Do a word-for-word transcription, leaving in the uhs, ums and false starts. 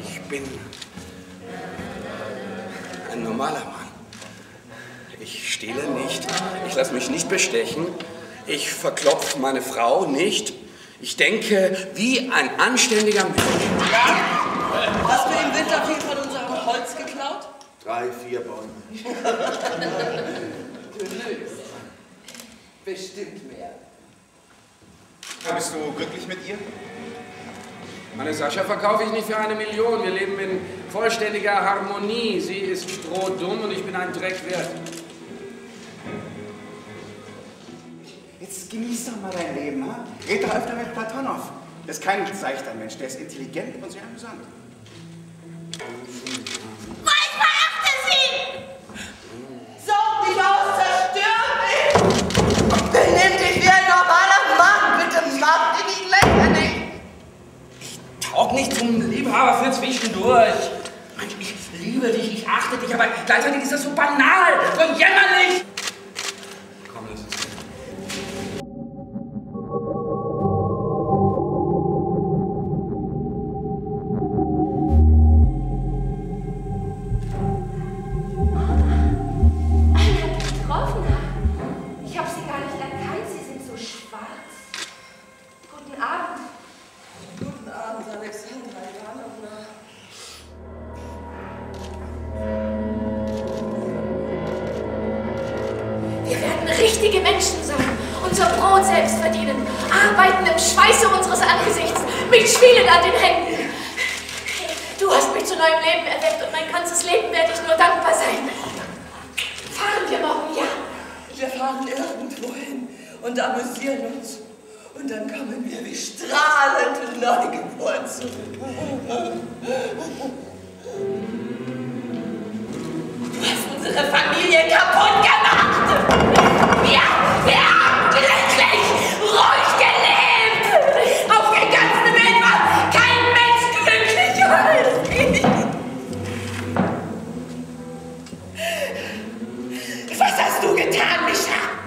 Ich bin ein normaler Mann. Ich stehle nicht, ich lasse mich nicht bestechen, ich verklopfe meine Frau nicht. Ich denke wie ein anständiger Mensch. Hast du im Winter viel von unserem Holz geklaut? Drei, vier Bäume. Du lügst. Bestimmt mehr. Ja, bist du glücklich mit ihr? Meine Sascha verkaufe ich nicht für eine Million. Wir leben in vollständiger Harmonie. Sie ist strohdumm und ich bin ein Dreck wert. Jetzt genieß doch mal dein Leben, ha? Red doch öfter mit Platonow. Der ist kein seichter Mensch, der ist intelligent und sehr amüsant. Ich verachte Sie! Saug dich aus, zerstör mich! Benimm dich wie ein normaler Mann, bitte mach dich nicht lächerlich! Taug nicht zum Liebhaber für zwischendurch. Mann, ich liebe dich, ich achte dich, aber gleichzeitig ist das so banal, so jämmerlich. Komm, lass uns gehen. Ich habe Sie gar nicht erkannt, Sie sind so schwarz. Guten Abend. Guten Abend, Alexandra Ivanovna. Wir werden richtige Menschen sein, unser Brot selbst verdienen, arbeiten im Schweiße unseres Angesichts, mit Spielen an den Händen. Du hast mich zu neuem Leben erweckt und mein ganzes Leben werde ich nur dankbar sein. Fahren wir morgen, ja? Wir fahren irgendwo hin und amüsieren uns. Und dann kommen wir wie strahlend neugeboren zurück. Du hast unsere Familie kaputt gemacht! Wir, wir haben glücklich, ruhig gelebt! Auf der ganzen Welt war kein Mensch glücklicher als ich! Was hast du getan, Mischa?